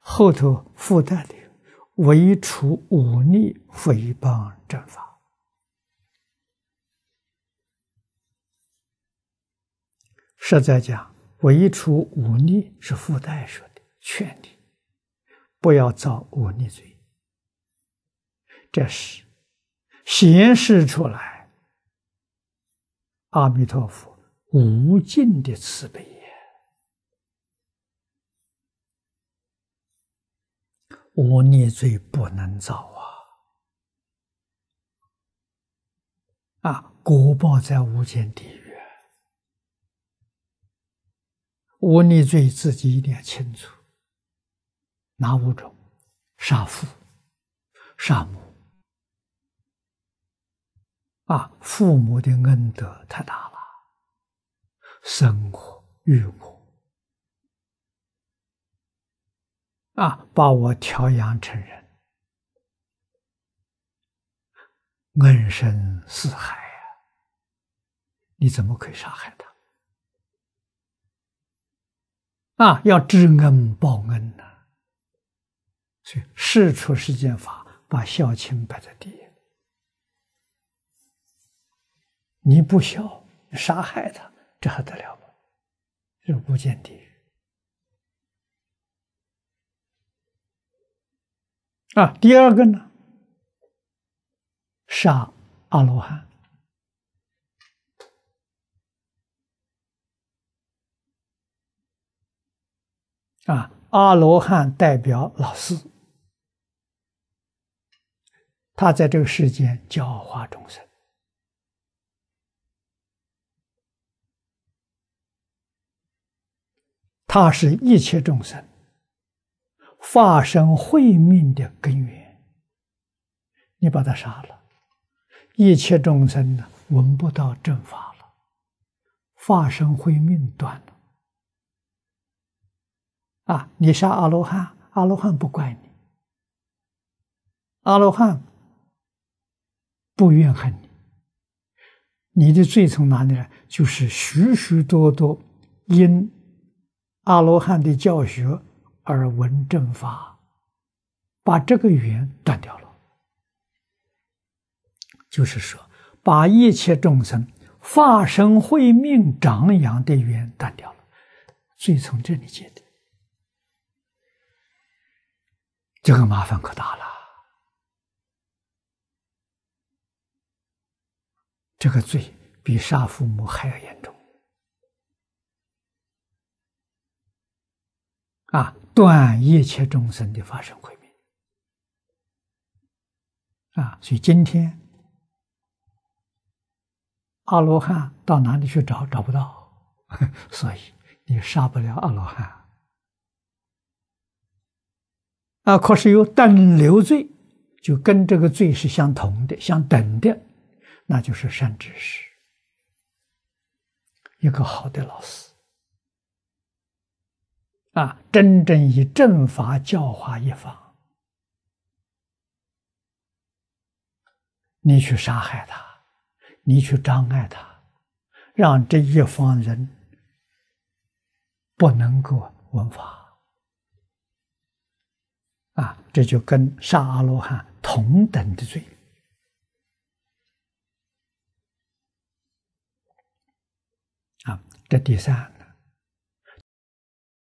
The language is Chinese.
后头附带的为除忤逆诽谤正法。实在讲，为除忤逆是附带说的，劝你不要造忤逆罪，这是显示出来阿弥陀佛无尽的慈悲也。忤逆罪不能造果报在无间地狱。忤逆罪自己一定要清楚，哪5种？杀父、杀母。父母的恩德太大了，生我育我，把我调养成人，恩深似海你怎么可以杀害他？要知恩报恩呢。所以事出世间法，把孝亲摆在第一。你不孝，你杀害他，这还得了吗？这是无间地狱。第二个呢，杀阿罗汉。阿罗汉代表老师，他在这个世间教化众生。他是一切众生发生慧命的根源，你把他杀了，一切众生呢闻不到正法了，发生慧命断了。你杀阿罗汉，阿罗汉不怪你，阿罗汉不怨恨你，你的罪从哪里来？就是许许多多因阿罗汉的教学而闻正法，把这个缘断掉了。就是说，把一切众生发生慧命长养的缘断掉了，罪从这里结的。这个麻烦可大了，这个罪比杀父母还要严重。断一切众生的发生慧命。所以今天阿罗汉到哪里去找？找不到，所以你杀不了阿罗汉。可是有等流罪，就跟这个罪是相同的、相等的，那就是善知识，一个好的老师。真正以正法教化一方，你去杀害他，你去障碍他，让这一方人不能够闻法，这就跟杀阿罗汉同等的罪。这第三。